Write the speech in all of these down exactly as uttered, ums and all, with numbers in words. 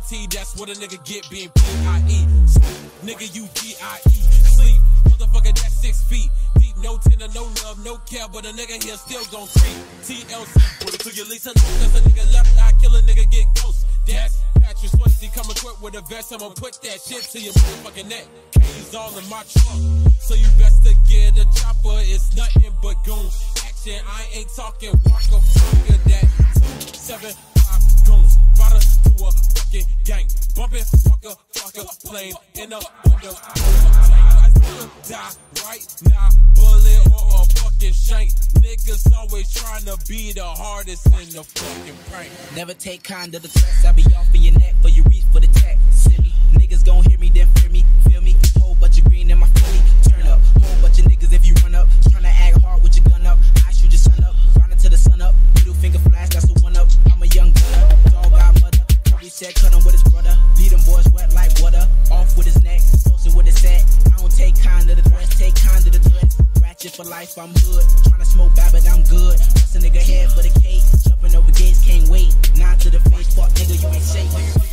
T, that's what a nigga get being P I E. Nigga, you D I E. Sleep, motherfucker, that's six feet. Deep, no tender, no love, no care, but a nigga here still gon' creep. T L C, put it to your Lisa, cause a nigga left eye, kill a nigga, get ghost. That's Patrick Swayze, come equipped with a vest, I'ma put that shit to your motherfucking neck. He's all in my trunk, so you best to get a chopper, it's nothing but goon action. I ain't talking walker, fucker, that two, seven, five goons. Brought us to a fucking gang, bumping, fucker, fucker, plane, in a fucker, I still die right now, bullet or a fucking shank. Niggas always trying to be the hardest in the fucking prank. Never take kind of the threats, I be off in your neck for you reach for the tech. Silly niggas gon' hear me, then fear me, feel me. Whole bunch of green in my Philly, turn up. Whole bunch of niggas if you run up, tryna act hard with your gun up. I shoot your son up, grinding till the sun up. Middle finger flash, that's the one up. I'm a young gunner, dog got mother. He said cut him with his brother, lead them boys wet like water. Off with his neck, posted with his set. I don't take kind of the threats, take kind of the threats. Ratchet for life, I'm hood. Tryna smoke bad, but I'm good. Bust a nigga head for the cake. Jumping over gates, can't wait. Nine to the face, fuck nigga, you ain't safe.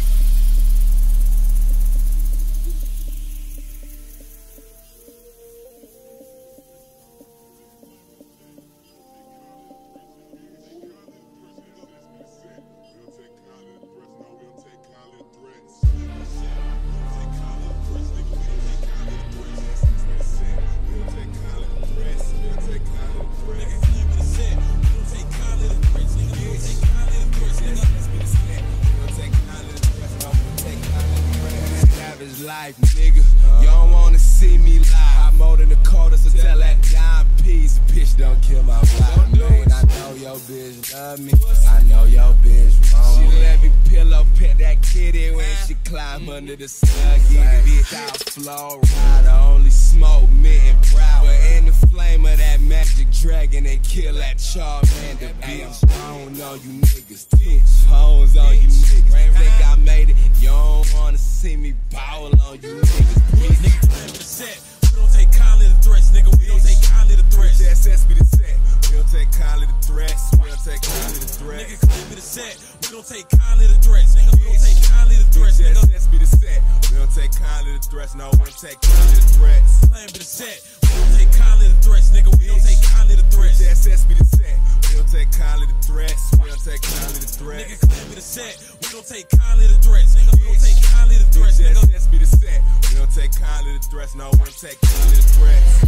Life, nigga, you don't wanna see me live. I'm more than the quarter, so tell that dime piece, bitch, don't kill my vibe. Man, I know your bitch love me, I know your bitch wrong. She let me pillow pet that kitty when she climb under the sun. Get it out, flow, rider, only smoke, mint and proud. But in the flame of that magic dragon, they kill that Charmander, bitch. I don't know you niggas, two phones on you niggas. Think I made it, you don't wanna see me ball on you niggas, bitch. Nigga, claim the set. We don't take kindly to threats, nigga. We don't take kindly to threats. S S be the set. We don't take kindly to threats. We don't take kindly to threats. Nigga, claim the set. We don't take kindly to threats, nigga. We don't take kindly to threats, nigga. S S be the set. We don't take kindly to threats. No, we don't take kindly to threats. Claim the set. We don't take kindly to threats, nigga. We don't take kindly to threats. S S be the set. We don't take kindly to threats. We don't take kindly to threats. Nigga, claim the set. We don't take kindly to threats, nigga. We don't take kindly to threats, nigga. S S be the set. We don't take kindly to threats. No, we don't take kindly to threats.